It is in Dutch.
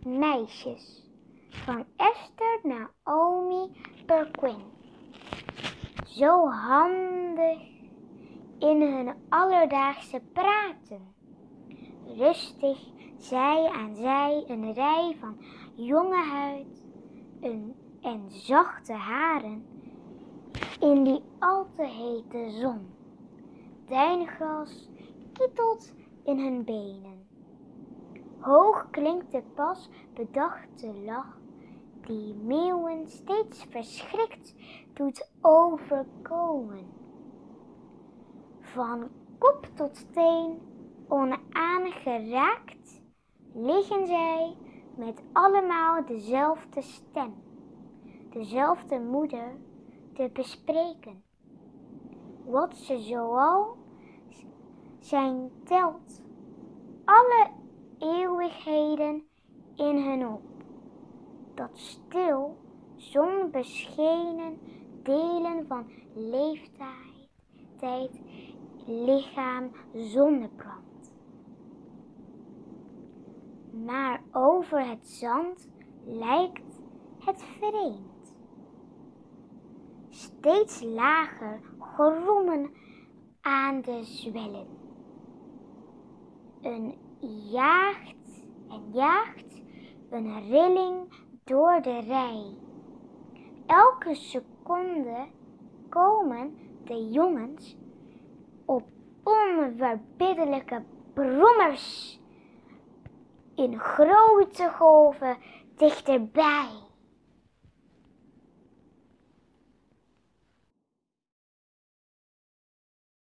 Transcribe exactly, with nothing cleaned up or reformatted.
meisjes van Esther Naomi Perquin. Zo handig in hun alledaagse praten. Rustig zij aan zij een rij van jonge huid een, en zachte haren in die al te hete zon. Duingras kietelt in hun benen. Hoog klinkt de pas bedachte lach die meeuwen steeds verschrikt doet overkomen. Van kop tot teen onaangeraakt liggen zij met allemaal dezelfde stem, dezelfde moeder te bespreken. Wat ze zoal zijn telt alle eeuwigheden in hun op. Dat stil, zonbeschenen delen van leeftijd, tijd, lichaam zonnebrandt. Maar over het zand lijkt het vreemd. Steeds lager grommen aan de zwellen. Een jaagt en jaagt een rilling door de rij. Elke seconde komen de jongens op onverbiddelijke brommers in grote golven dichterbij.